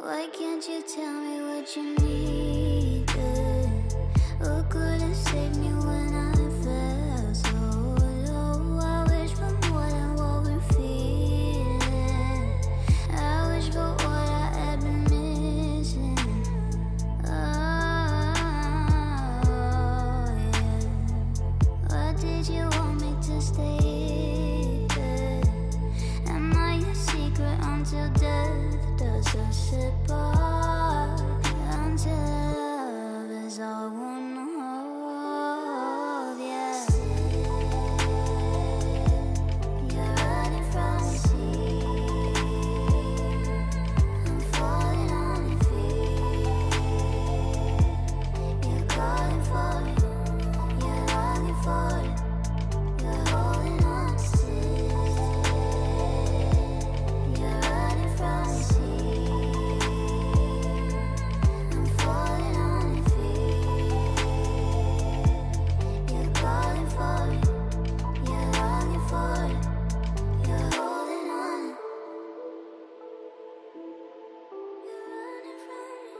Why can't you tell me what you needed? Who could have saved me when I fell so low? I wish for more than what we're feeling. I wish for what I had been missing. Oh, yeah. Why did you want me to stay? Am I your secret until death does us apart? Until love is all one hold, yeah. You're running from the sea. I'm falling on your feet. You're calling for it. You're longing for it. You're holding on still. You're running from the sea. I'm falling on your feet. You're calling for it. You're longing for it. You're holding on. You're running from it.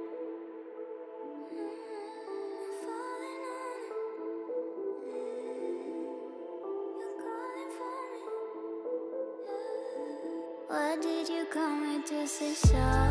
I'm falling on it. You're calling for me. Why did you call me to say sorry?